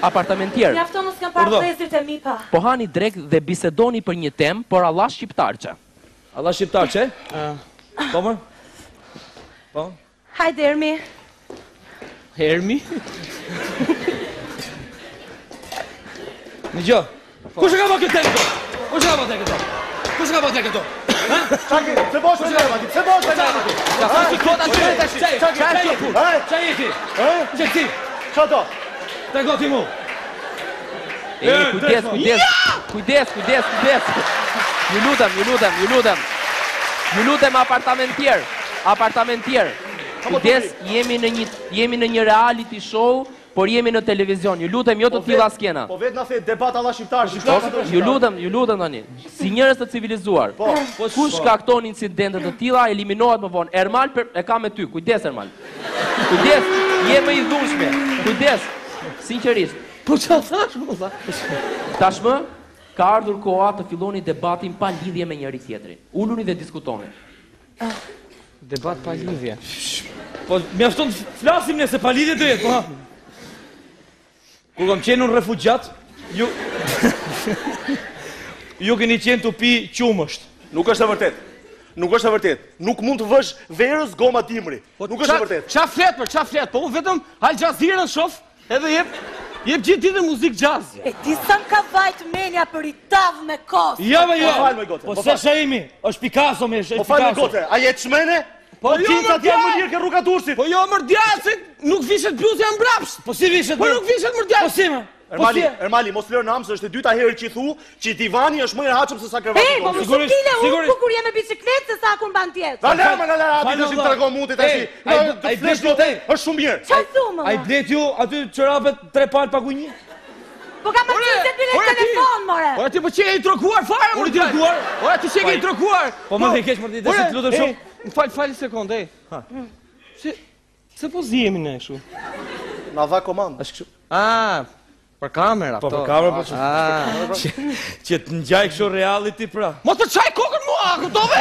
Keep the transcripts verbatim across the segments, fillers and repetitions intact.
apartamentier. Mjafton mos kam parë vëllezërit e mi pa. Po hani drek dhe bisedoni për një temë, por Allah shqiptarçe. Allah shqiptarçe? Po më? Po? Hajde Ermi. Hermi? Në gjë, kush e ka bërë këtë këto? Kush e ka bërë këto? Kush e ka bërë këto? Çaki, pse bosh e leva ti? Pse bosh e leva ti? Ja fashi kota ty tash. Çaki, çaki pun. Çaj jeti. Ë? Çeti. Çato. Trego ti mu. E, kujdes, kujdes. Kujdes, kujdes, kujdes. Ju lutem, ju lutem, ju lutem. Ju lutem apartamentier. Apartamentier. Kujdes, jemi në një jemi në një reality show, por jemi në televizion. Ju lutem, jo të tilla skena. Po vetë na the debat Allah shqiptar, Ju lutem, ju lutem tani. Si njerëz të civilizuar. Po, kush shkakton incidente të tilla, eliminohet më vonë. Ermal e ka me ty. Kujdes Ermal. Kujdes, je më i dhunshme. Kujdes. Sinqerisht. Po çfarë thash më tha? Tashmë ka ardhur koha të filloni debatin pa lidhje me njëri tjetrin. Uluni dhe diskutoni. Debat pa lidhje. Po mjafton flasim ne se pa lidhje do jetë, po. Kur kam qenë unë refugjat, ju ju keni qenë të pi qumësht. Nuk është e vërtet. Nuk është e vërtet. Nuk mund të vësh verës goma timri. Nuk është e vërtet. Qa flet për, qa flet? Po unë vetëm Al Jazeera shof, edhe jep jep gjithë ditën muzikë jazz. E ti sa ka vajt menja për i tav me kos. Ja, me jo. Po fal me gote. Po se shaimi, është Picasso me, është Po fal me Picasso. gote. A je çmene? Po jo, tincat janë më lirë ke rruga Durrësit. Po jo, mërdjallë, se nuk vishet bluzë janë mbrapsht. Po si vishet? Po nuk vishet mërdjallë. Po si më? Ermali, Ermali, mos lër namse, është e dyta herë që i thu që divani është më i rehatshëm se sa krevati. Ej, po më subtile, unë kur jam me bicikletë se sa kur mban tjetër. Ta lërë më nga lërë ati të shi të regon mundi të shi. Të flesh gote, është shumë mirë. Qa thumë, A i blet ju aty qërapet tre palë pagu një? Po ka më qenë se bile telefon, more. Ora ti po që e i trokuar fare, më ti trokuar? Ora ti që e i trokuar? Po më dhe keq më të të lutem shumë. Më fal, fal një sekondë, ej. Ha. Se se po zihemi ne kështu. Na dha komandë. Është kështu. Ah, për kamera, po. Po për kamera, po. Ah, që të ngjaj kështu reality pra. Mos të çaj kokën mua, kuptove?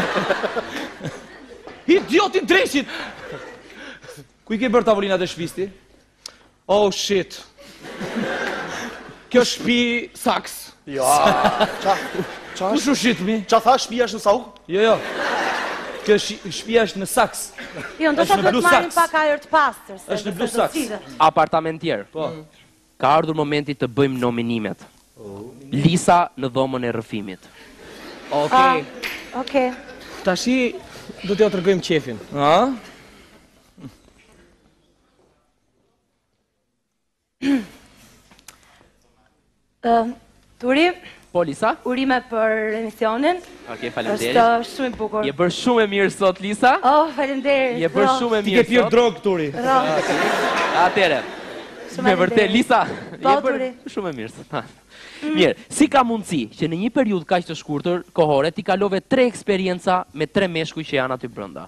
Idiotin dreshit. Ku i ke bërë tavolinat e shtëpisë ti? Oh shit. Kjo shtëpi saks. Jo. Ça? Ça? Ku shushit mi? Ça tha shtëpia është në Sauk? Jo, jo. Kjo shtëpia është në saks. Jo, ndoshta do të marrim pak ajër të pastër. Është në blu saks. Apartamentier. Po. Ka ardhur momenti të bëjmë nominimet. Lisa në dhomën e rrëfimit. Okej. Okej. Tashi do t'ja tregojmë qefin. A? Turi, Po Lisa? urime për emisionin. Okej, faleminderit. Është shumë i bukur. Je bërë shumë e mirë sot Lisa. Oh, faleminderit. Je bërë shumë e Ti mirë ke pirë sot. drogë, Turi. Atëre. Me vërtet Lisa, je bërë shumë e mirë sot. Ha. Mirë, si ka mundësi që në një periudhë kaq të shkurtër kohore ti kalove tre eksperienca me tre meshkuj që janë aty brenda?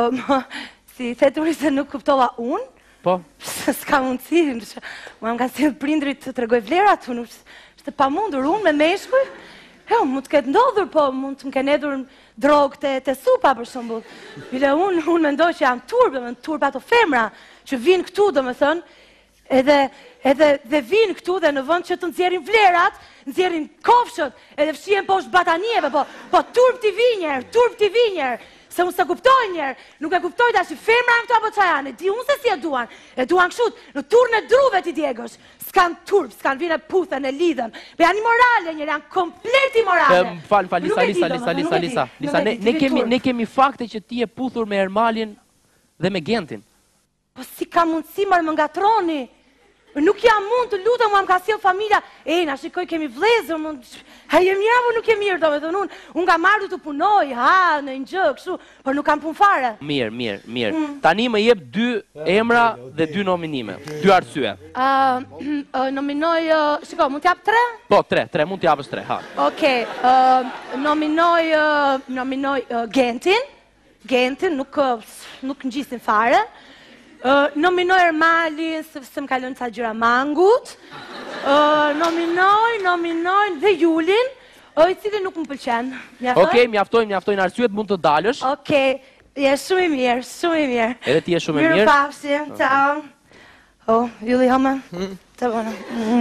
Si the Turi se nuk kuptova unë? Po. S'ka mundësi. Unë nga si prindrit të tregoj vlerat, unë është pa mundur unë me meshkuj. E, mund të ketë ndodhur, po mund të më kenë edhur drogë të supa, për shembull. Bile unë, unë mendoj që janë turbe, më turbe ato femra, që vinë këtu, do më thënë, edhe, edhe dhe vinë këtu dhe në vend që të nxjerrin vlerat, nxjerrin kofshët, edhe fshihen poshtë batanijeve, po, po turp t'i vi njerë, turp t'i vi njerë. Se unë se kuptoj njerë, nuk e kuptoj tash që femra në këto apo qa janë, e di unë se si e duan, e duan këshut, në turën e druve ti djegësh, s'kan turp, s'kan vine puthen e lidhen, be janë imorale njerë, janë komplet imorale. Fal, fal, Lisa, Lisa, Lisa, Lisa, Lisa, Lisa, ne, ne, kemi, ne kemi fakte që ti e puthur me Ermalin dhe me Gentin. Po si ka mundësi marë më ngatroni? Nuk jam mund të lutem, mua më ka sjell familja. E, na shikoj kemi vlezër, mund ha jem mirë apo nuk e mirë, domethënë unë, unë nga marrë të punoj, ha, në një gjë, kështu, por nuk kam punë fare. Mirë, mirë, mirë. Tani më jep dy emra dhe dy nominime, dy arsye. Ë, nominoj, shiko, mund t'jap tre? Po, tre, tre, mund t'japësh tre, ha. Okej, nominoj, nominoj Gentin, Gentin, nuk, nuk ngjisin fare. Uh, nominoj Ermalin, se më kalon ca gjëra mangut. Uh, nominoj, nominoj dhe Julin, uh, i cili nuk më pëlqen. Okej, okay, mjaftojnë, mjaftojnë arsyet, mund të dalësh. Okej, okay. Je shumë i mirë, shumë i mirë. Edhe ti je shumë i mirë. Mirë pafshim, ciao. Oh, Juli Hama. Të bëna.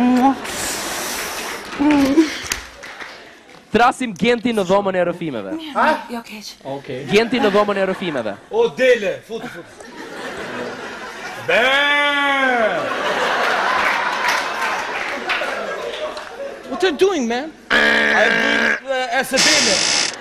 Trasim Genti në dhomën e rrëfimeve. Ha? Jo keq. Okej. Genti në dhomën e rrëfimeve. O, dele, futu, futu. Be! What are you doing, man? I'm doing uh, as a dele.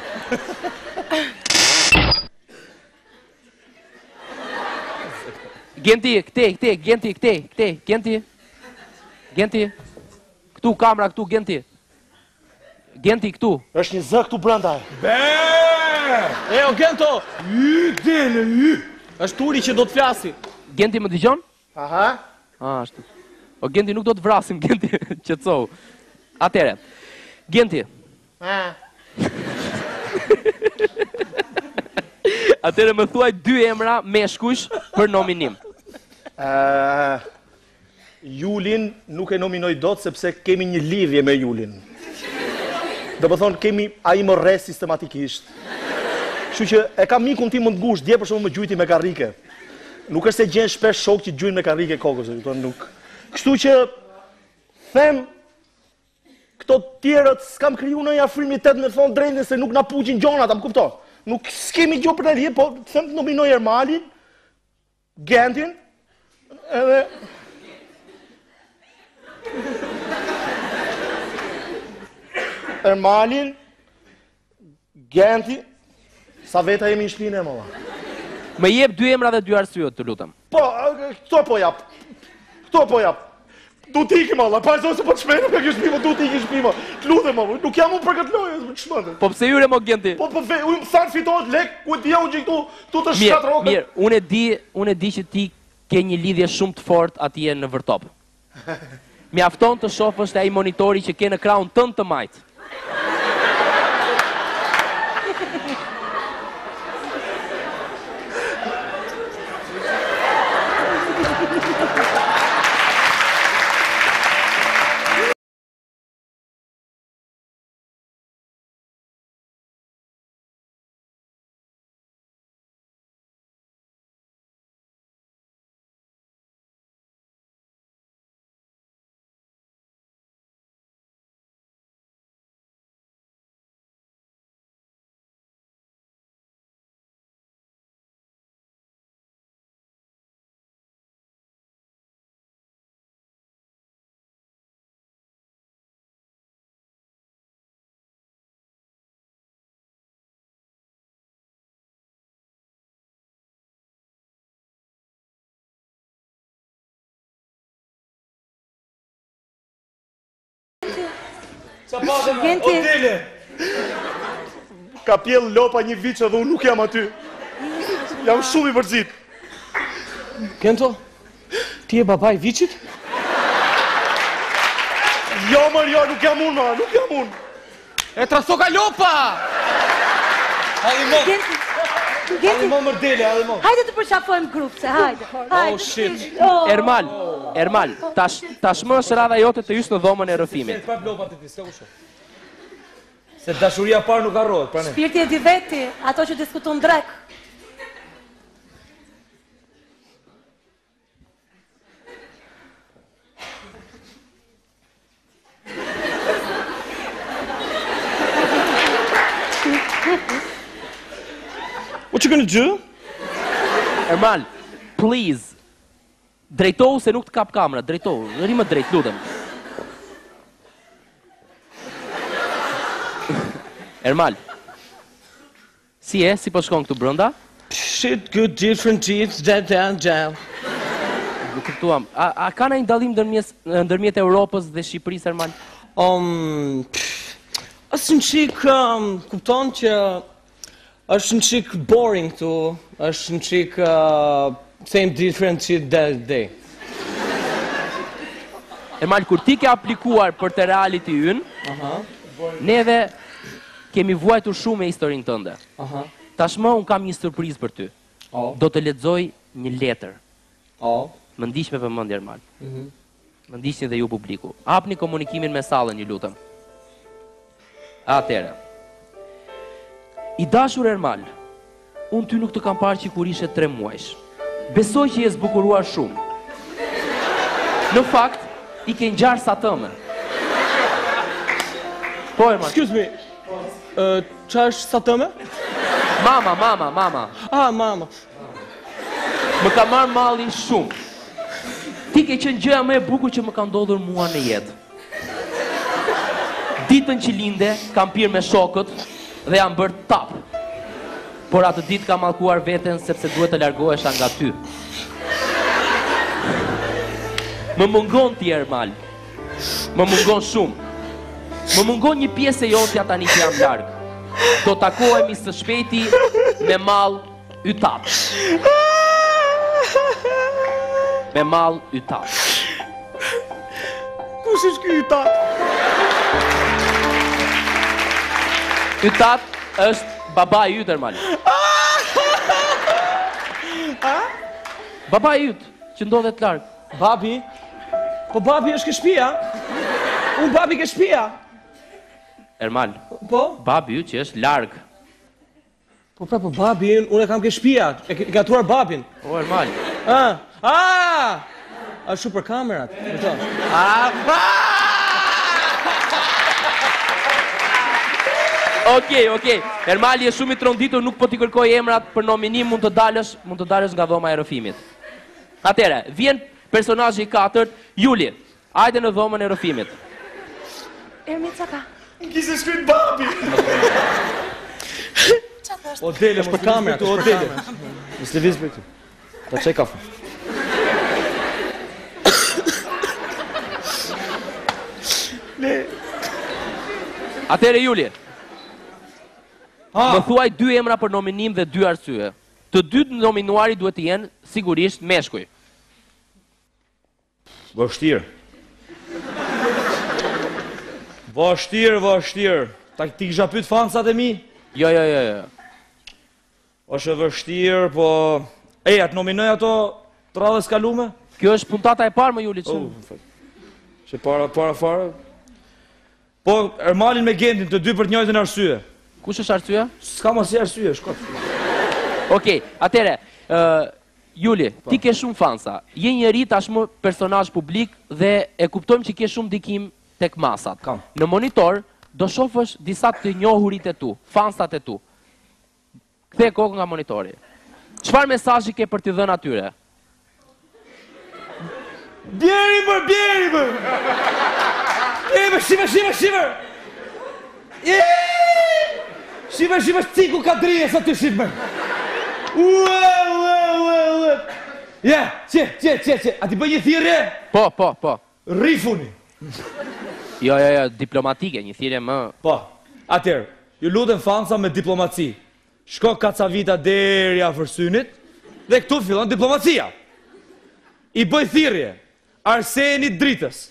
Genti, këte, këte, Genti, këte, këte, Genti. Genti. Këtu, kamera, këtu, Genti. Genti, këtu. Është një zë këtu brenda. Be! E, o, Gento! Y, dele, y! Është turi që do të flasi. Genti më dëgjon? Aha. Ah, ashtu. O, Genti, nuk do të vrasim, Genti, qetësohu. Atere, Genti. Ha. Atere më thuaj dy emra me shkush për nominim. Uh, Julin nuk e nominoj dot sepse kemi një lidhje me Julin. Do më thonë kemi a i më rre sistematikisht. Kështu që e kam mikun tim më të ngushtë, dje për shumë më gjujti me karrike. Nuk është se gjenë shpesh shok që gjujnë me karrike kokës, nuk. Kështu që them këto tjerët s'kam kriju në një afrimitet me thonë drejnë se nuk na puqin gjona, ta më kupton. Nuk s'kemi gjo për në lidhje, po them të nominoj Ermalin, Gentin, edhe... Ermalin, Genti, sa veta jemi në shpinë e mëlla. Më jep dy emra dhe dy arsyet, të lutem. Po, këto po jap. Këto po jap. Du t'i mëlla, pa e zonë se po të shmenë me kjo shpima, du t'i ki shpima. Të lutem, mëlla, nuk jam unë për këtë lojë, më të shmëndë. Po pse jure mo Genti? Po, po, fe, unë thanë fitohet lek, ku e t'ja unë që këtu, tu të shkat Mirë, rokët. mirë, unë e di, unë e di që ti ke një lidhje shumë të fortë atje në Vërtop. Mjafton të shofësh te ai monitori që ke në krahun tënd të majt. Qa pate me, Genti. o dele! Ka pjell lopa një vit që dhe unë nuk jam aty. Jam shumë i përzit. Gento, ti e babaj Vicit? Jo, mërë, jo, nuk jam unë, ma, nuk jam unë. E traso ka lopa! Hajde mo, Genti. hajde Genti. mo mërdele, hajde mo. Hajde të përshafojmë grupse, hajde. Hajde. Oh, shit. Oh. Ermal, Ermal, tash, tashmë është radha jote të hysh në dhomën e rrëfimit. Se prap lopa të ti, s'ka usho. Se dashuria parë nuk arrohet, pra ne. Shpirti e di veti, ato që diskuton drek. What you gonna do? Ermal, please, drejtohu se nuk të kap kamera, drejtohu, rri më drejt, lutem. Ermal, si e, si po shkon këtu brënda? Shit, good, different teeth, down, down, down. Nuk kuptuam. A, a ka ndonjë dallim ndërmjet ndërmjet Europës dhe Shqipërisë, Ermal? Um, është një qik, um, kupton që është një qik boring tu, është një qik uh, same different shit that day. Ermal, kur ti ke aplikuar për të reality ynë, Aha, neve kemi vuajtur shumë me historinë tënde. aha, Tashmë un kam një surprizë për ty. o, Do të lexoj një letër. o, Më ndiq me vëmendje, Ermal. mhm. Më ndiqni dhe ju publiku. Hapni komunikimin me sallën, ju lutem. Atëre. I dashur Ermal, unë ty nuk të kam parë që kur ishe tre muajsh. Besoj që je zbukuruar shumë. Në fakt, i ke ngjarë sa tëme. Po, Ermal. Excuse me. Uh, qa është Satëme? Mama, mama, mama. Ah, mama. Më ka marrë malli shumë. Ti ke qenë gjëja më e bukur që më ka ndodhur mua në jetë. Ditën që linde, kam pirë me shokët dhe jam bërë tap. Por atë ditë kam mallkuar veten sepse duhet të largohesha nga ty. Më mungon ti, Ermal. Më mungon shumë. Më mungon një pjesë e jotja tani që jam larg. Do takohemi së shpejti me mall ytap. Me mall ytap. Kush është ky ytat? Ytat është baba i yt, Ermal. Baba i yt, që ndodhet larg. Babi? Po babi është ke shtëpia? Unë babi ke shtëpia? Ermal, Po? babi yt që është larg. Po pra, po babin, unë e kam ke shtëpia. E ke gatuar babin. O, Ermal. Ah, ah! A shu për kamerat. Kupton? Ah, Okej, okej. Ermali është shumë i tronditur, nuk po t'i kërkoj emrat për nominim, mund të dalësh, mund të dalësh nga dhoma e rrëfimit. Atëre, vjen personazhi i katërt, Juli. Hajde në dhomën e rrëfimit. Ermica ka. Më kishte shkruajt babi. o dele, mos për kamerat, o dele. Mos lëviz për këtu. Ta çaj kafe. Atëre, Juli. Ah, Më thuaj dy emra për nominim dhe dy arsye. Të dytë nominuari duhet të jenë sigurisht meshkuj. Vështirë. Vështirë, vështirë. Ta ti kisha pyet fansat e mi? Jo, jo, jo, jo. Është e vështirë, po e atë nominoj ato të radhës kalume? Kjo është puntata e parë më Juli që. Oh, fal. Që para para fare. Po Ermalin me Gentin të dy për të njëjtën arsye. Kush është arsyeja? S'ka mos arsye, shkot. Okej, atëre, ë Juli, ti ke shumë fansa. Je njëri tashmë personazh publik dhe e kuptojmë që ke shumë ndikim tek masat. Kam. Në monitor do shohësh disa të njohurit e tu, fansat e tu. Kthe kokën nga monitori. Çfarë mesazhi ke për t'i dhënë atyre? Bjeri për, bjeri për! Bjeri për, shive, shive, shive! Shive, shive, ciku ka drije sa të shive! Ue, ue, ue, ue! Ja, që, që, që, që, a ti bëj një thirrje? Po, po, po. Rifuni! Jo, jo, jo, diplomatike, një thirrje më... Po, atëherë, ju lutem fansa me diplomaci. Shko Kacavita deri afër synit dhe këtu fillon diplomacia. I bëj thirrje Arsenit Dritës,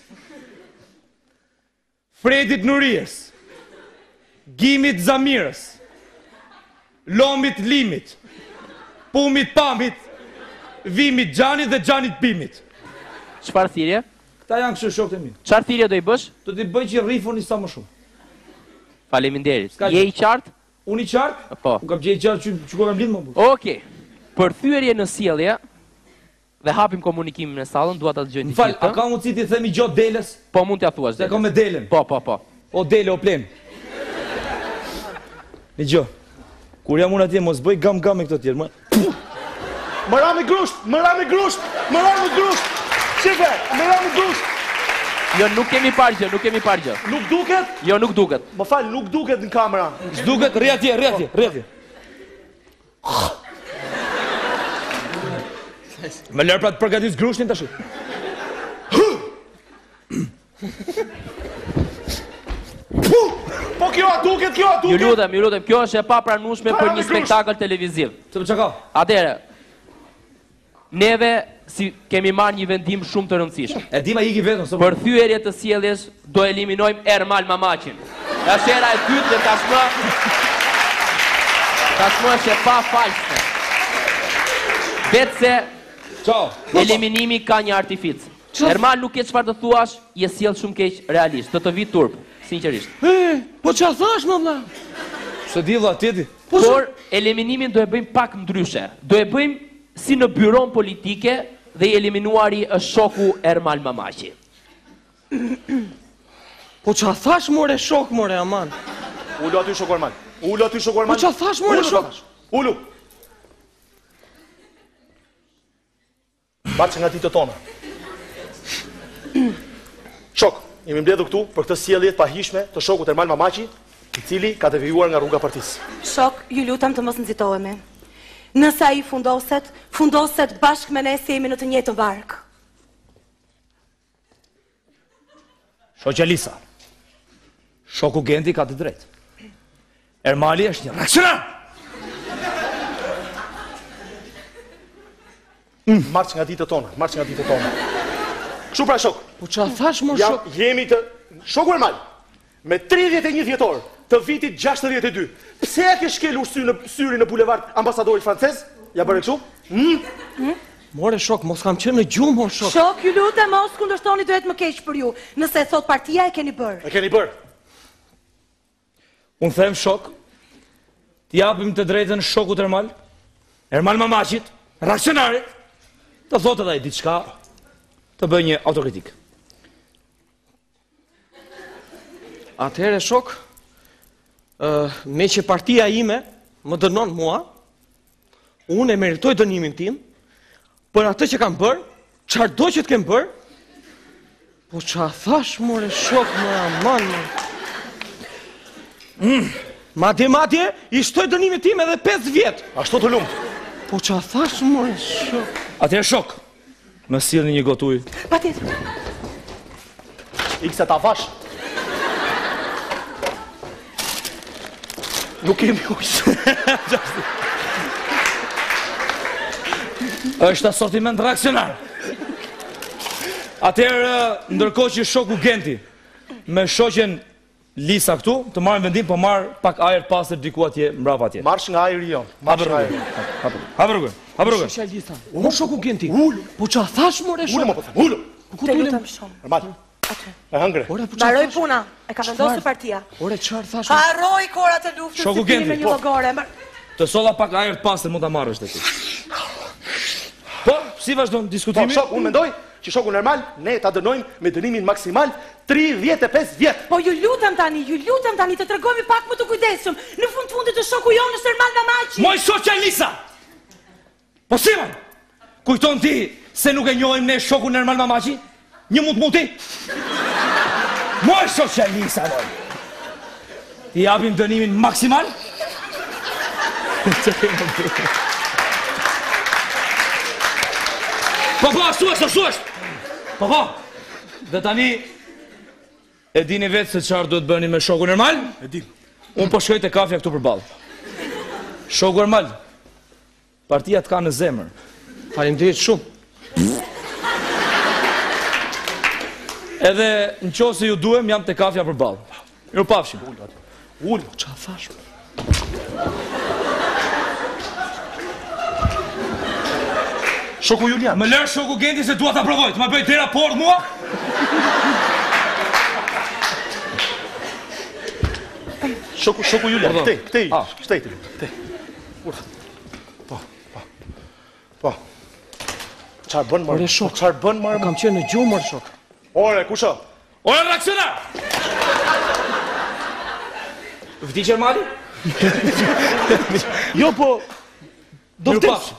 Fredit Nurijes, Gimit Zamirës, Lomit Limit, Pumit Pamit, Vimit Gjanit dhe Gjanit Bimit. Çfarë thirrje? Këta janë kështu shokët e mi. Çfarë thirrje do i bësh? Do t'i bëj që rifuni sa më shumë. Faleminderit. S'ka Je gjë. i qartë? Unë i qartë? Po. Unë kam gjej qartë që që kam blind më bu. Okej. Përthyerje në sjellje dhe hapim komunikimin në sallën, dua ta dëgjoj ti. M'fal, a ka mundësi ti themi gjatë Delës? Po mund t'ja thuash. Se Dele. kam me Delen. Po, po, po. O Dele, o plen. Një gjë. Kur jam unë atje mos bëj gam gam me këto tjerë. Më... Më ra me grusht, më ra me grusht, më ra me grusht. Shife, më ra me grusht. Jo, nuk kemi parë gjë, nuk kemi parë gjë. Nuk duket? Jo, nuk duket. Më fal, nuk duket në kamera. S'duket, rri atje, rri atje, rri atje. Me lërë pra të përgatis grushtin tash. Po kjo a duket, kjo a Ju duket. lutem, ju lutem, kjo është e papranueshme për një spektakël televiziv. Se për që ka? Atëre, neve si kemi marrë një vendim shumë të rëndësishëm. E dima i ki vetëm, së Për thyerje të sjelljes do eliminojmë Ermal Mamaqin. Është era e dytë dhe tashmë tashmë është e pa false. Vetë se Ciao. eliminimi ka një artific. Ermal nuk ke çfarë të thuash, je sjell shumë keq realisht. Do të vi turp, sinqerisht. E, po qa thash më vlla? Se di vlla tjeti. Por eliminimin do e bëjmë pak ndryshe. Do e bëjmë si në byron politike dhe i eliminuari është shoku Ermal Mamaqi. Po qa thash more shok more aman? Ulu aty shoku Armal. Ulu aty shoku Armal. Po qa thash more shok? Ulu. Marqë nga ditët tona. Shok, jemi mbledhur këtu për këtë sjellje të pahishme të shokut Ermal Mamaçi, i cili ka devijuar nga rruga partisë. Shok, ju lutem të mos nxitohemi. Nëse ai fundoset, fundoset bashkë me ne se jemi në të njëjtën barkë. Shoqja Lisa, shoku Genti ka të drejtë. Ermali është një reaksionar! Març nga ditët tona, març nga ditët tona. Kështu pra shok. Po qa thash more Jam, shok? jemi të shoku Ermal me tridhjetë e një vjetor të vitit gjashtëdhjetë e dy. Pse e ke shkelur sy në syrin në bulevard ambasadorit francez? Ja bëre kështu? Mm? More shok, mos kam qenë në gjumë more shok. Shok, ju lutem mos kundërshtoni duhet më keq për ju. Nëse e thot partia e keni bërë. E keni bërë. Unë them shok, t'japim të drejtën shokut Ermal, Ermal Mamaçit, reaksionarit, të thotë edhe ai diçka, të bëj një autokritik. Atëhere shok, uh, me që partia ime më dënon mua, unë e meritoj dënimin tim, për atë që kam bërë, qarë do që të kem bërë, po qa thash more shok, më aman, më. Mm. Madje, madje, i shtoj dënimin tim edhe pesë vjetë. Ashtu të lumt. Po qa thash more shok. Atëherë shok, më sillni një gotë ujë. Patjetër. Ikse ta fash. Nuk kemi ujë. Është asortiment reaksionar. Atëherë, ndërkohë që shoku Genti me shoqen Lisa këtu, të marrin vendim, po marr pak ajër pastër diku atje mbrapa atje. Marsh nga ajri jon. Marsh nga ajri. Hapë rrugën. Hapë rrugën. Shoqja Lisa, unë shoku Genti. Ulu. Po qa thash more Ulu shok? më po them. Ulu. Ku Të t'ulem? lutem shumë. Ermal. E hëngre. Ore, po qa Mbaroj thash? puna. E ka vendosur partia. Ore, qarë thash? Harroj korat e luftës Shoku si pini Genti, me një po. llogore. Mar- Të solla pak ajër të pastër mund ta marrësh te ti. Po, si vazhdon Po, diskutimi? shok, unë mendoj që shokun Ermal ne ta dënojmë me dënimin maksimal tridhjetë e pesë vjet. Po ju lutem tani, ju lutem tani të tregojmë pak më të kujdesshëm. Në fund fundit të shoku jonë është Ermal Mamaçi. Moj shoqja Lisa! Po si man? Kujton ti se nuk e njohim ne shokun Ermal Mamaçi? Një mut muti? Moj shoqja Lisa, moj! Ti japim dënimin maksimal? Po po, ashtu është, ashtu është! Po po! Dhe tani, e dini vetë se qarë duhet bëni me shokun Ermal? E dim. Unë po shkoj te kafja këtu përballë. Shoku Ermal, partia të ka në zemër. Faleminderit shumë. Edhe në qoftë se ju duhem, jam te kafja përballë. Mirupafshim. Ulu. Qa thash? Shoku Julian. Më lër shoku Genti se dua ta provoj, të më bëj dera port mua? Shoku shoku Julian. Pardon. Këtej, këtej. Ah. Këtej ti. Këtej. Urdhë. Po, po. Po. Çfarë bën më? Ore, shok. Çfarë bën më? Kam qenë në gjumë more shok. Ore, kusha? Ora reaksionar! Vdiq Ermali? Jo, po... Do vdes. Mirupafshim.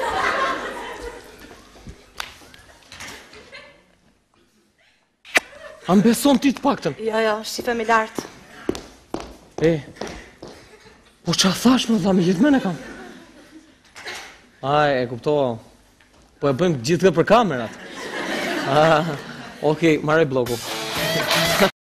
A më beson ti të paktën? Jo, jo, shifemi lart. E, po qa thash më dha me gjithmen e kam? Aj, e kuptova. Po e bëjmë gjithë këtë për kamerat. Ah, okej, marrë bloku.